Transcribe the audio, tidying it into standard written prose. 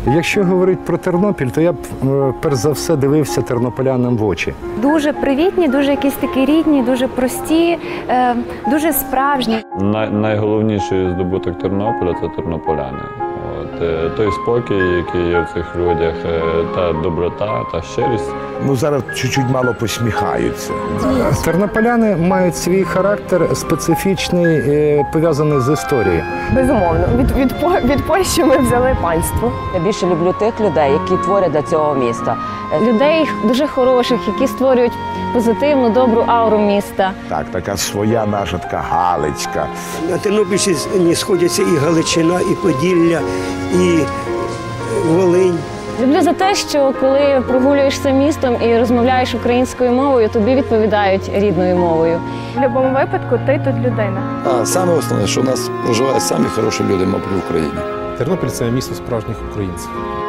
Якщо говорити про Тернопіль, то я б перш за все дивився тернополянам в очі. Дуже привітні, дуже якісь такі рідні, дуже прості, дуже справжні. Найголовніший здобуток Тернополя – це тернополяни. Той спокій, який є в цих людях, та доброта, та щирість. Ну, зараз чуть-чуть мало посміхаються. Тернополяни мають свій характер специфічний, пов'язаний з історією. Безумовно. Від Польщі ми взяли панство. Я більше люблю тих людей, які творять для цього міста. Людей дуже хороших, які створюють позитивну, добру ауру міста. Так, така своя наша така Галицька. На Тернопільщині сходяться і Галичина, і Поділля, і Волинь. Люблю за те, що коли прогулюєшся містом і розмовляєш українською мовою, тобі відповідають рідною мовою. В будь-якому випадку ти тут людина. А саме основне, що у нас проживають самі хороші люди, мабуть, в Україні. Тернопіль – це місто справжніх українців.